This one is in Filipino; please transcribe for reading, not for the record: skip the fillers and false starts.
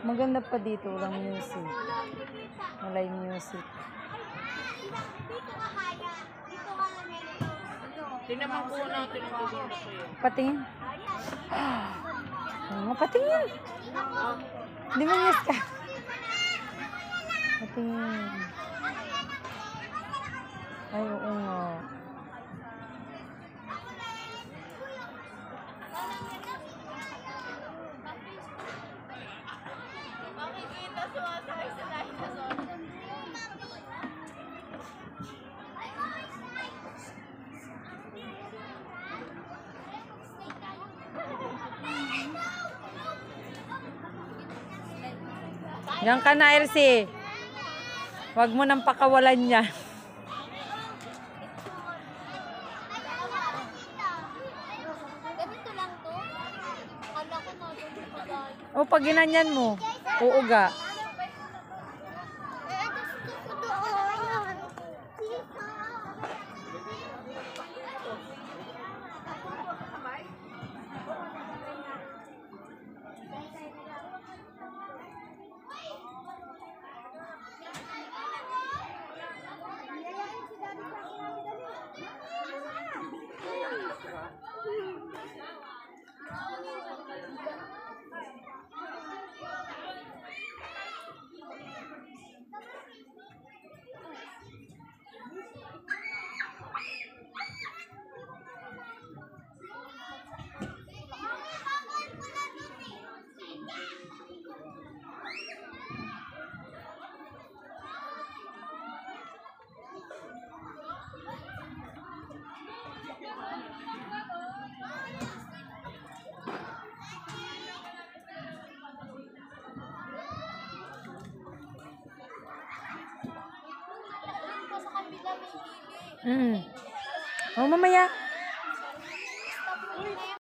Maganda pa dito, walang music. Walay music. Tinaman po natin ang gagawin ko yun. Patingin. Patingin. Di ba yes ka? Patingin. Ay, oo nga. Yan ka na, Elsie. Huwag mo nang pakawalan yan. Ganito lang to. Kala ko na ganito pala. O, pag ginanyan mo, uuga. Gusto ko doon. O, mamaya.